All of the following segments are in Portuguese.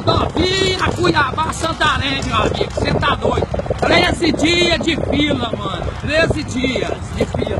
rodovia Cuiabá-Santarém, meu amigo. Você tá doido? 13 dias de fila, mano. 13 dias de fila.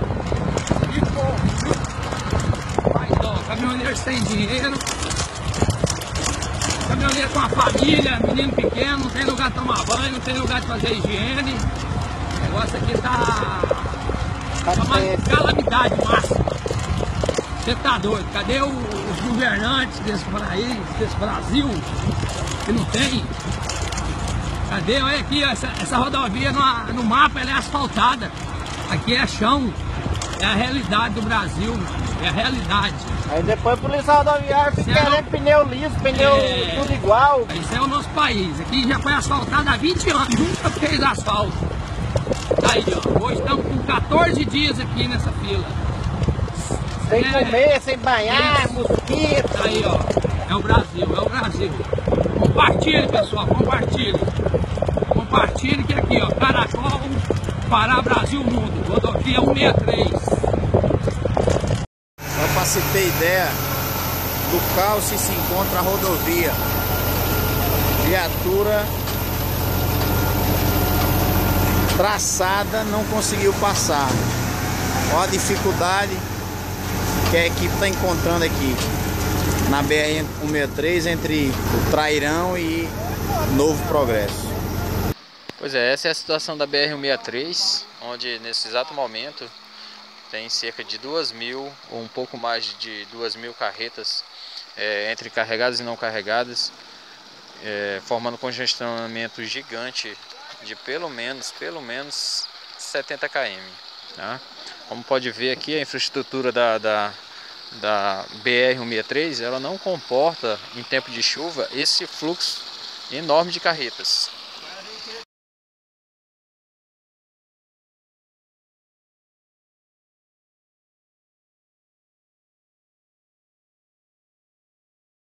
Mas, ó, caminhoneiro sem dinheiro. Caminhoneiro com a família, menino pequeno, não tem lugar de tomar banho, não tem lugar de fazer higiene. O negócio aqui tá uma calamidade máxima. Você tá doido? Cadê os governantes desse país, desse Brasil? Que não tem? Cadê? Olha aqui, ó, essa rodovia no mapa ela é asfaltada. Aqui é chão. É a realidade do Brasil, é a realidade. Aí depois a polícia rodoviária fica querendo pneu liso, pneu tudo igual. Isso é o nosso país. Aqui já foi asfaltado há 20 anos, nunca fez asfalto. Aí, ó, hoje estamos com 14 dias aqui nessa fila. Sem comer, sem banhar, mosquito. Aí, ó, é o Brasil, é o Brasil. Compartilhe, pessoal, compartilhe. Compartilhe que aqui, ó, Caracol, Pará, Brasil, Mundo, rodovia 163. Só para se ter ideia do caos que se encontra a rodovia. Viatura traçada não conseguiu passar. Olha a dificuldade que a equipe está encontrando aqui na BR-163 entre o Trairão e Novo Progresso. Pois é, essa é a situação da BR-163, onde nesse exato momento tem cerca de 2.000 ou um pouco mais de 2.000 carretas entre carregadas e não carregadas, formando um congestionamento gigante de pelo menos 70 km. Tá? Como pode ver aqui, a infraestrutura da BR-163 ela não comporta em tempo de chuva esse fluxo enorme de carretas.